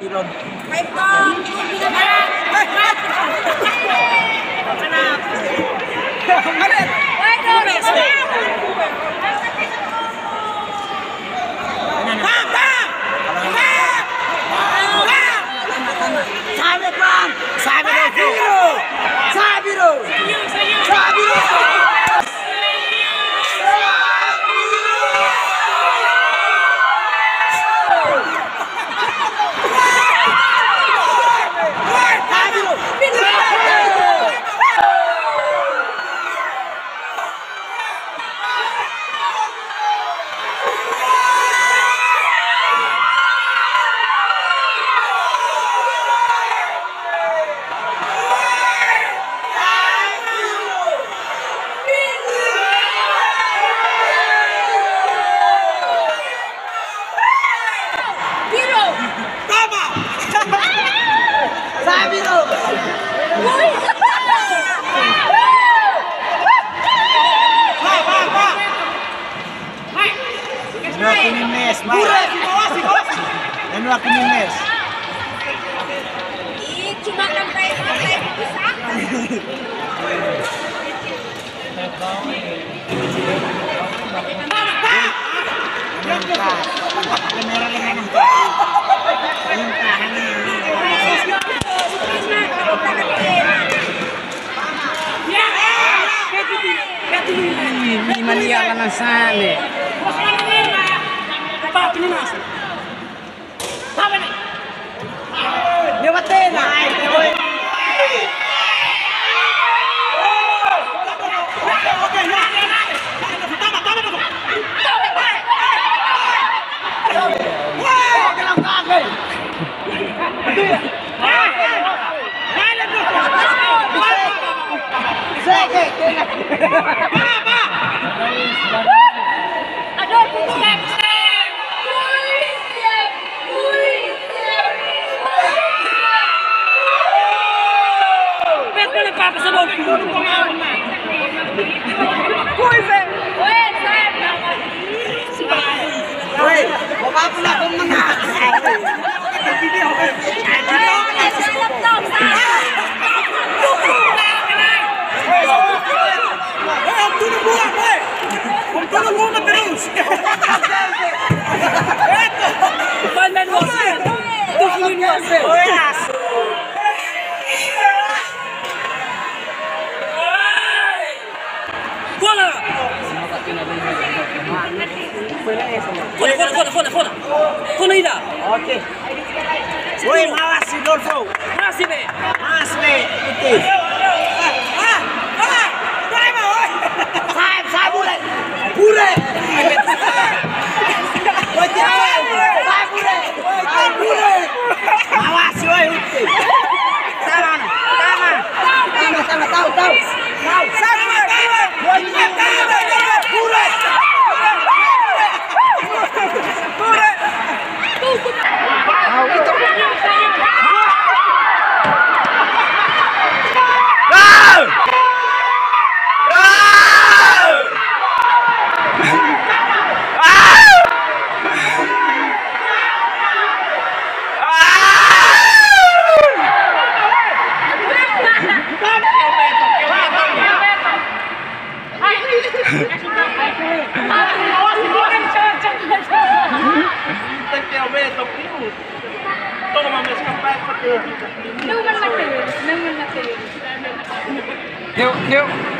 Tirod. Aku minus. Ih, cuma sampai bisa. Ini mania kana sana. Lewatin na. Adolfo, step. Papa sa loob. Kuive! Uy, sir! Uy, baka po na akong mga. Kona ida. Oke. Woi, malas si Adolfo. Masih be. Mas be. Putih. Saya bule. Bule. Woi, saya bule. Bule. Malas si woi putih. Tangan. Tahu. Saya bule. Woi, bule. Não, mas não. Yuk.